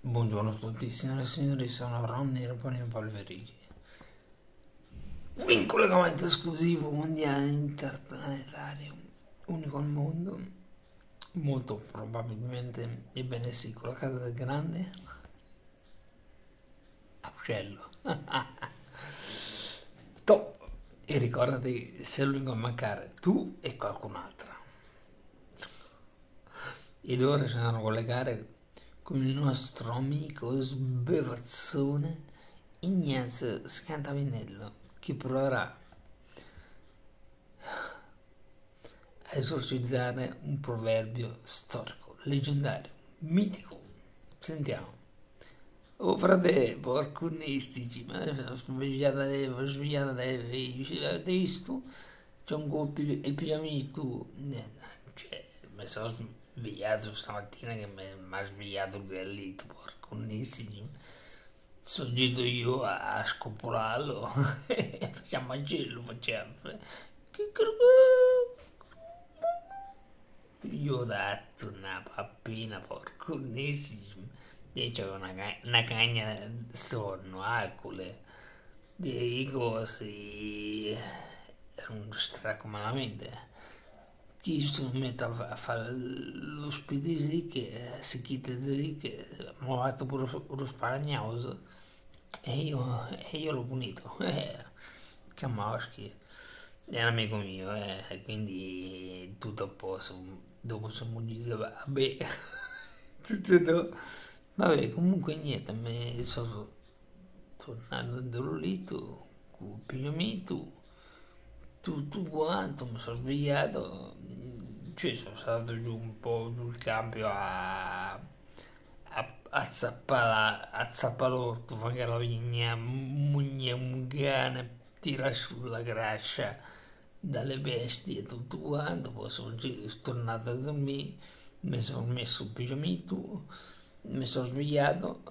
Buongiorno a tutti, signore e signori, sono Ronny Raponi Polverigi. In collegamento esclusivo mondiale interplanetario, unico al mondo, molto probabilmente, ebbene sì, con la casa del grande uccello. Top! E ricordati, sei l'unico a mancare, tu e qualcun altro. Ed ora ci andiamo a collegare con il nostro amico sbevazzone Ignazio Scantavinello, che proverà a esorcizzare un proverbio storico, leggendario, mitico. Sentiamo. Oh frate, porcunistici, ma svegliata, avete visto? C'è un colpo, il pigiamino, cioè, mi sono svegliato stamattina che mi ha svegliato il gallito, porcunistici. Sono giro io a scopolarlo, facciamo a gelo, facciamo. Io ho dato una pappina porcunissima e c'è una cagna sonno, alcol, dei cosi, era un stracco malamente. Chi si mette a fare lo spedisi che si chiede di che mi ha fatto pure lo spagnoso e io l'ho punito. Che maschi. È un amico mio, quindi tutto a posto. Dopo siamo giro, vabbè, tutto no. Vabbè, comunque niente, mi sono tornato dall'olito, con il pigiamento, tutto quanto, mi sono svegliato, cioè sono stato giù un po' sul campo a zappare l'orto, fare la vigna, mugna, un cane, tira su la grascia dalle bestie e tutto quanto, poi sono tornato a dormire, mi sono messo il pigiamento, mi sono svegliato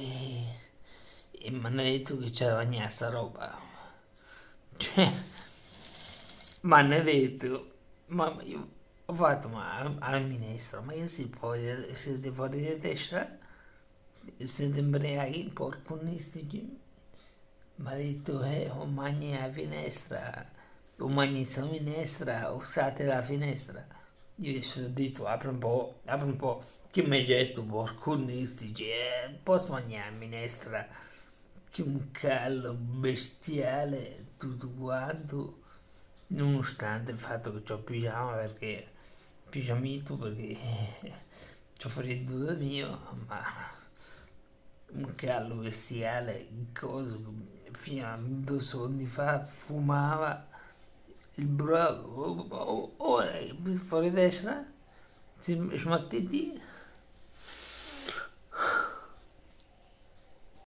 e mi hanno detto che c'era sta roba. Cioè, mi hanno detto, ma io ho fatto ma alla minestra, ma che si può, siete fuori di testa? Siete imbriachi, porconistici? Mi ha detto, o mangi la finestra, o mangi la finestra, usate la finestra. Io gli ho detto, apri un po', che mi hai detto, porconistici, posso mangiare la minestra? Che un callo bestiale, tutto quanto, nonostante il fatto che ho pigiama perché pigiamito perché c'ho freddo da mio, ma un callo bestiale, cosa, fino a 2 secondi fa fumava il bravo, ora fuori destra, smettiti,